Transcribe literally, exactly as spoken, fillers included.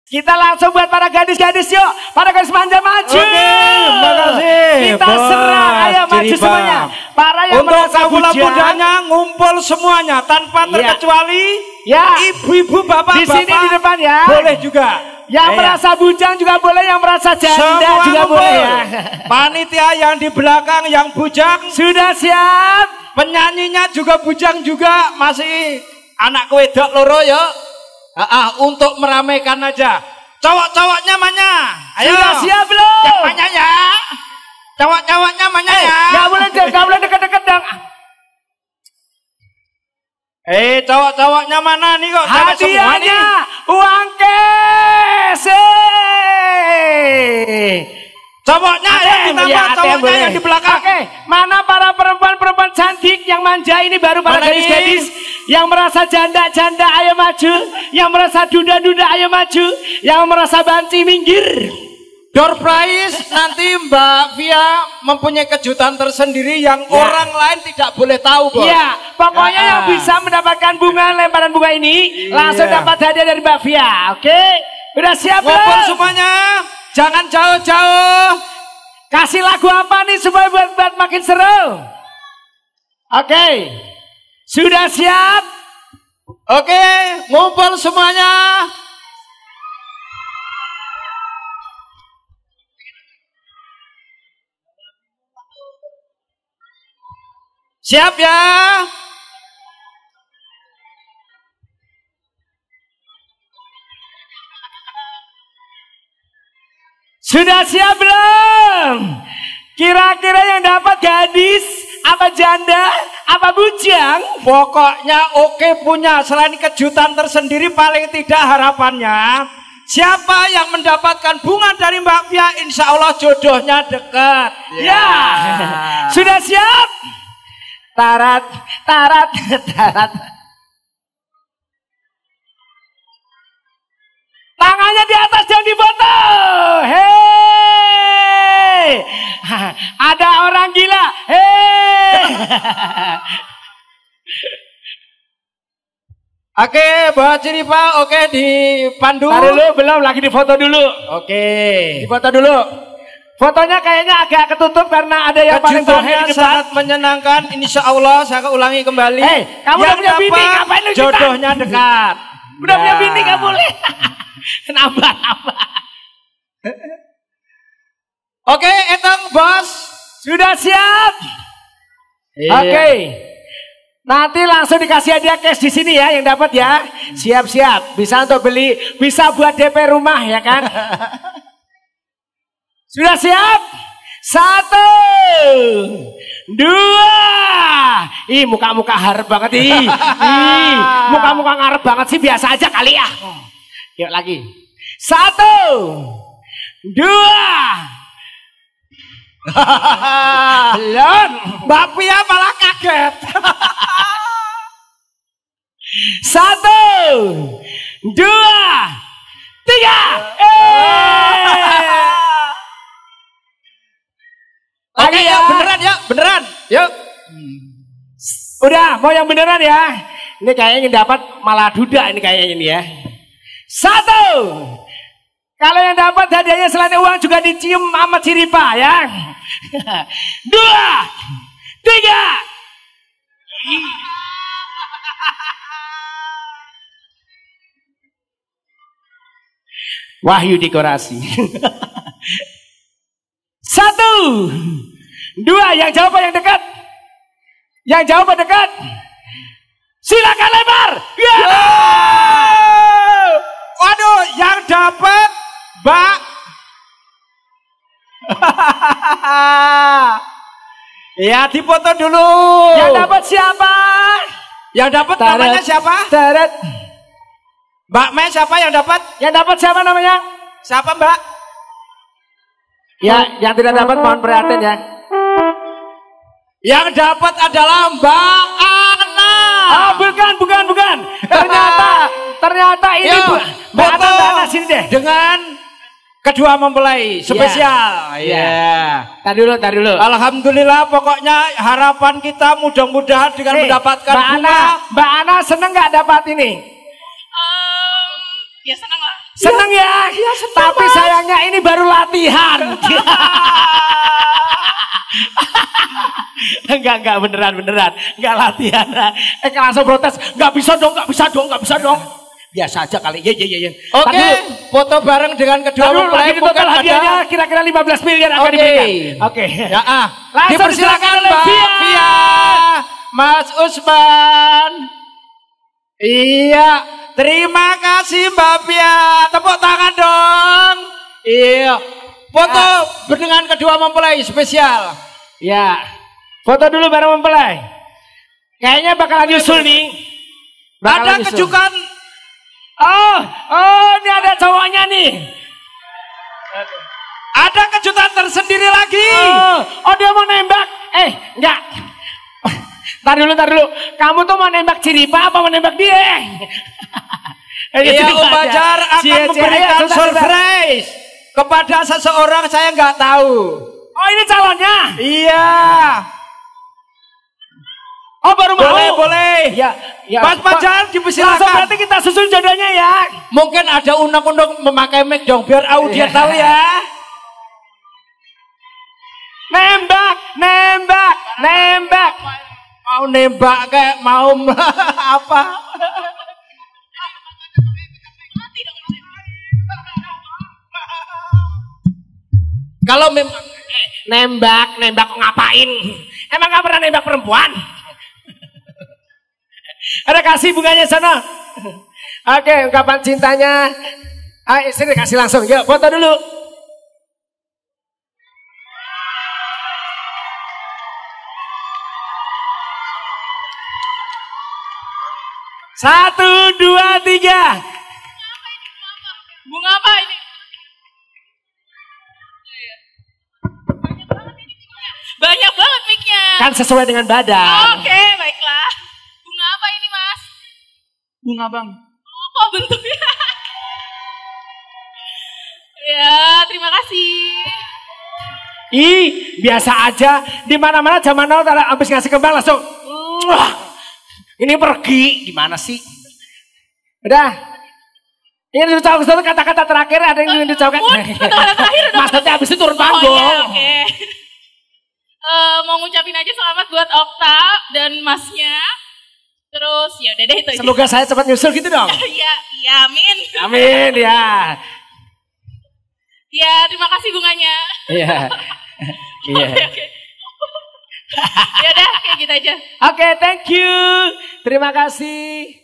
Kita langsung buat para gadis-gadis yuk. Para gadis manja maju. Oke, makasih. Kita serang, ayo maju Ciripa. semuanya. Para yang untuk merasa mudanya ngumpul semuanya tanpa terkecuali. Ya. Ibu-ibu, bapak-bapak. Di sini di depan ya. Boleh juga. Yang eh, merasa bujang juga boleh, yang merasa janda semua juga ngumpul. boleh ya. Panitia yang di belakang yang bujang sudah siap. Penyanyinya juga bujang juga, masih anak wedok loro ya. Ah, ah, untuk meramaikan aja. Cowok-cowoknya mana? Ayo. Sudah siap belum? Yang mana ya? Cowok-cowoknya mana eh, ya? Gak boleh, gak boleh deket-deket dong. Eh, cowok-cowoknya mana nih kok? Hadiahnya uang cash. Cowoknya ya, ditambah cowoknya yang di belakang. Oke, mana para perempuan-perempuan cantik yang manja ini, baru para gadis-gadis yang merasa janda-janda ayo maju, yang merasa duda-duda ayo maju, yang merasa banci minggir. Door prize nanti Mbak Via mempunyai kejutan tersendiri yang ya. Orang lain tidak boleh tahu, Bos. Iya, pokoknya ya. Yang bisa mendapatkan bunga lemparan bunga ini ya. Langsung dapat hadiah dari Mbak Via. Oke, udah siap belum? Ngobrol semuanya. Jangan jauh-jauh. Kasih lagu apa nih supaya buat, buat makin seru? Oke, sudah siap? Oke, ngumpul semuanya. Siap ya? Sudah siap belum? Kira-kira yang dapat gadis, apa janda, apa bujang? Pokoknya oke punya. Selain kejutan tersendiri, paling tidak harapannya siapa yang mendapatkan bunga dari Mbak Via, insya Allah jodohnya dekat. Ya, ya. Sudah siap? Tarat, tarat, tarat. Tangannya di atas, jangan di foto. Hei, ada orang gila. Hei. Oke, Mbak Ciripa, oke dipandu. Taruh dulu, belum, lagi di foto dulu. Oke. Di foto dulu. Fotonya kayaknya agak ketutup karena ada yang paling kejutannya sangat menyenangkan. Insya Allah saya ulangi kembali. Hei, kamu udah punya bini, ngapain lu jodohnya dekat. Udah punya bini, gak boleh. Kenapa? Kenapa? Oke, etong bos. Sudah siap? Iya. Oke. Nanti langsung dikasih hadiah cash di sini ya yang dapat ya. Siap-siap. Bisa untuk beli, bisa buat D P rumah ya kan? Sudah siap? Satu, dua. Ih, muka-muka harap banget ih. Ih, muka-muka ngarep banget sih, biasa aja kali ya. Yuk lagi. Satu, dua. Belum. Mbak Pia malah kaget. Satu, dua, tiga. Eh. Oke ya, beneran ya, beneran. Yuk. Udah, mau yang beneran ya. Ini kayaknya yang dapat malah duda ini kayaknya ini ya. Satu. Kalau yang dapat hadiahnya selain uang juga dicium sama Ciripa ya. Dua. Tiga. Wahyu dekorasi. Satu. Dua. Yang jawab yang dekat. Yang jawab dekat. Silakan lempar. Ya. Waduh, yang dapat Mbak. Ya, dipoto dulu. Yang dapat siapa? Yang dapat namanya siapa? Tarat. Mbak Me siapa yang dapat? Yang dapat siapa namanya? Siapa Mbak? Ya, yang tidak dapat mohon perhatian ya. Yang dapat adalah Mbak Ana. Oh, bukan, bukan, bukan. Ternyata, ternyata ini Yo, Mbak Ana, Mbak Ana sini deh. Dengan kedua mempelai spesial. Iya. Yeah. Tar dulu, tar dulu. Alhamdulillah, pokoknya harapan kita mudah-mudahan dengan Nih, mendapatkan Mbak bunga. Ana, Mbak Ana seneng nggak dapat ini? Um, ya seneng lah. Seneng ya? Ya, seneng, tapi Mas. sayangnya ini baru latihan. Enggak, enggak beneran, beneran. Enggak latihan. Eh langsung protes. Enggak bisa dong, enggak bisa dong, enggak bisa dong. Biasa aja kali. Ya, ya, ya, ya. Oke, okay, foto bareng dengan kedua mempelai. Lagi total hadiahnya kira-kira lima belas miliar akan okay. diberikan. Oke. Okay. Ya, ah. Langsung dipersilakan Mbak Via. Via, Mas Usman. Iya, terima kasih Mbak Via. Tepuk tangan dong. Iya. Foto ya. Dengan kedua mempelai spesial. Ya. Foto dulu bareng mempelai. Kayaknya bakalan nyusul nih. Bakalan Ada nyusul. kejutan. Oh, oh ini ada cowoknya nih. Ada kejutan tersendiri lagi. Oh, oh dia mau nembak. Eh, enggak. Tar dulu, tar dulu. Kamu tuh mau nembak Ciripa apa mau nembak dia? Iya, Om Fajar akan cie, memberikan cie, surprise kepada seseorang saya nggak tahu. Oh ini calonnya? Iya. Oh baru mau? Boleh, boleh. Ya, ya. Mas Fajar dipersilakan. Langsung berarti kita susul jodohnya ya. Mungkin ada undang-undang memakai mic dong biar audiens tahu ya. Nembak, nembak, nembak. Mau nembak kayak mau apa? Kalau memang nembak, nembak ngapain? Emang gak pernah nembak perempuan? Ada kasih bunganya sana. Oke, ungkapan cintanya. Ayo, sini kasih langsung. Yuk, foto dulu. Satu, dua, tiga. Bunga apa ini? Banyak banget mic-nya. Kan sesuai dengan badan. Oke, okay, baiklah. Bunga apa ini, Mas? bunga bang. Oh, kok bentuknya? Ya, terima kasih. Ih, biasa aja. Di mana-mana zaman now habis ngasih kembang langsung. Wah, ini pergi. Gimana sih? Udah. Ini diucapkan satu kata-kata terakhir. Ada yang diucapkan. Kata-kata terakhir udah. Maksudnya habis itu turun Oh, panggung. ya, oke. Okay. Uh, mau ngucapin aja selamat buat Okta dan masnya. Terus ya udah deh itu aja. Semoga saya cepat nyusul gitu dong. Iya, iya, amin. Amin ya. Ya, terima kasih bunganya. Iya. Iya. Oke, oke. Ya udah, kayak gitu aja. Oke, okay, thank you. Terima kasih.